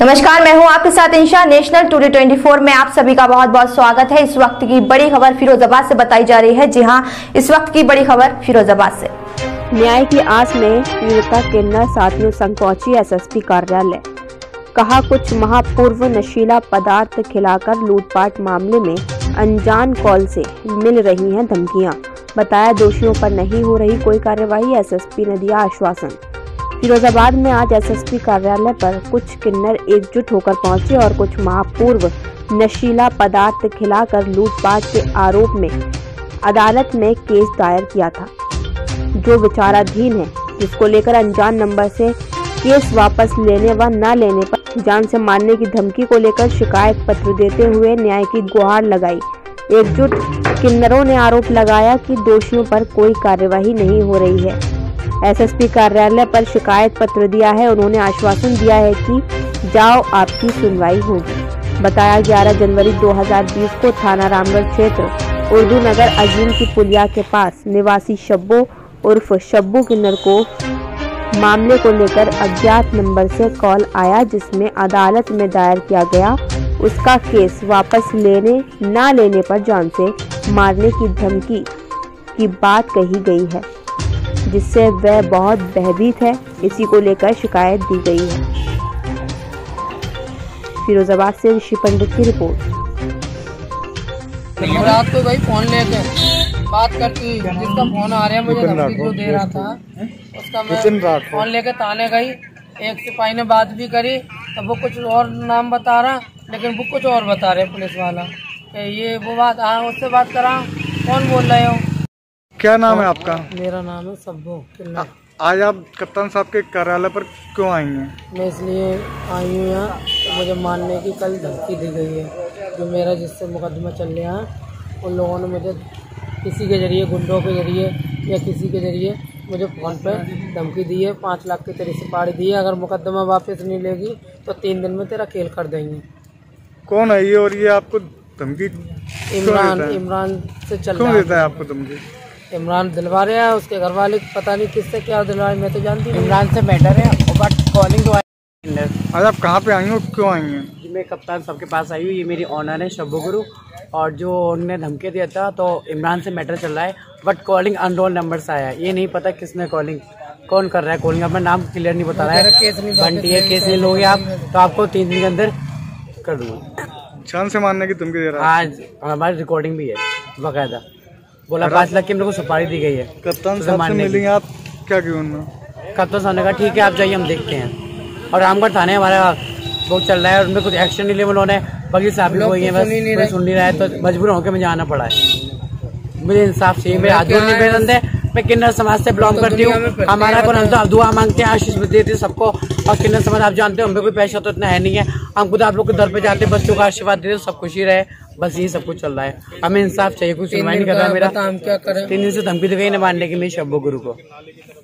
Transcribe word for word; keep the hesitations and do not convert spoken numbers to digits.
नमस्कार, मैं हूं आपके साथ इंशा। नेशनल टुडे चौबीस में आप सभी का बहुत बहुत स्वागत है। इस वक्त की बड़ी खबर फिरोजाबाद से बताई जा रही है। जी हां, इस वक्त की बड़ी खबर फिरोजाबाद से। न्याय की आस में पीड़िता किन्नर साथियों संग पहुंची एसएसपी कार्यालय। कहा, कुछ माह पूर्व नशीला पदार्थ खिलाकर लूटपाट मामले में अनजान कॉल से मिल रही हैं धमकियां। बताया, दोषियों पर नहीं हो रही कोई कार्यवाही, एसएसपी ने दिया आश्वासन। फिरोजाबाद में आज एसएसपी कार्यालय पर कुछ किन्नर एकजुट होकर पहुंचे और कुछ माह पूर्व नशीला पदार्थ खिलाकर लूटपाट के आरोप में अदालत में केस दायर किया था, जो विचाराधीन है, जिसको लेकर अनजान नंबर से केस वापस लेने व न लेने पर जान से मारने की धमकी को लेकर शिकायत पत्र देते हुए न्याय की गुहार लगाई। एकजुट किन्नरों ने आरोप लगाया कि दोषियों पर कोई कार्यवाही नहीं हो रही है। एसएसपी कार्यालय पर शिकायत पत्र दिया है। उन्होंने आश्वासन दिया है कि जाओ, आपकी सुनवाई होगी। बताया, ग्यारह जनवरी दो हज़ार बीस को थाना रामगढ़ क्षेत्र उर्दू नगर अजीम की पुलिया के पास निवासी शब्बो उर्फ शब्बू किन्नर को मामले को लेकर अज्ञात नंबर से कॉल आया, जिसमें अदालत में दायर किया गया उसका केस वापस लेने न लेने पर जान से मारने की धमकी की बात कही गई है, जिससे वह बहुत भयभीत है। इसी को लेकर शिकायत दी गई है। फिरोजाबाद से ऋषि पंडित की रिपोर्ट। रात को भाई फोन लेके बात करती, जिसका फोन आ रहा है मुझे धमकी जो दे रहा था, उसका मैं फोन लेके ताने गई। एक सिपाही ने बात भी करी तो वो कुछ और नाम बता रहा, लेकिन वो कुछ और बता रहे पुलिस वाला। ये वो बात, हाँ उससे बात करा, कौन बोल रहे हो? क्या नाम है आपका? मेरा नाम है शब्बू किन्नर। आज आप कप्तान साहब के कार्यालय पर क्यों आई हैं? मैं इसलिए आई हूँ यहाँ, तो मुझे मारने की कल धमकी दी गई है। जो मेरा जिससे मुकदमा चल रहा है, उन लोगों ने मुझे किसी के जरिए, गुंडों के जरिए या किसी के जरिए मुझे फ़ोन पे धमकी दी है। पाँच लाख की तेरी सुपारी दी है, अगर मुकदमा वापस नहीं लेगी तो तीन दिन में तेरा खेल कर देंगे। कौन है ये और ये आपको धमकी? इमरान इमरान से चल क्यों देता है आपको धमकी? इमरान दिलवा रहा है, उसके घर वाले पता नहीं किससे क्या दिलवा रहे, मैं तो जानती हूँ। इमरान से मैटर है, बट कॉलिंग तो आज आप कहाँ पे आई हो, क्यों आई हैं? मैं कप्तान साहब के पास आई हूँ। ये मेरी ऑनर है शब्बू गुरु, और जो उन्होंने धमकी दिया था तो इमरान से मैटर चल रहा है, बट कॉलिंग अनरोल नंबर से आया है। ये नहीं पता किसने कॉलिंग, कौन कर रहा है कॉलिंग, अपना नाम क्लियर नहीं बता रहा है। बंटी है, केस नहीं लोगे आप तो आपको तीन दिन के अंदर कर दूँगा। जान से मारने की धमकी दे रहा है। आज हमारी रिकॉर्डिंग भी है बाकायदा। बोला पाँच लाख की मेरे को सुपारी दी गई है। कप्तान साहब से मिलेंगे आप, क्या क्यों? कप्तान साहब ने कहा ठीक है आप जाइए, हम देखते हैं। और रामगढ़ थाने हमारा बहुत चल रहा है और उनमें कुछ एक्शन नहीं लिया उन्होंने। वकील साहब भी वही है, बस कोई सुन नहीं रहा है, तो मजबूर होकर मुझे आना पड़ा है। मुझे इंसाफ चाहिए। मेरे हाथ जोड़ने बेरंद है, मैं किन्नर समाज से बिलोंग करती हूँ। हमारा को दुआ मांगते हैं, आशीष देते हैं सबको। और किन्नर समाज आप जानते हो, हमें कोई पैसा तो इतना है नहीं है। हम खुद आप लोग के दर पे जाते हैं, बच्चों का आशीर्वाद देते, सब खुशी रहे, बस यही सब कुछ चल रहा है। हमें इंसाफ चाहिए, कुछ सुनवाई नहीं कर रहा मेरा। तीन दिन से धमकी दी गई ना मारने की मेरी शब्बू गुरु को।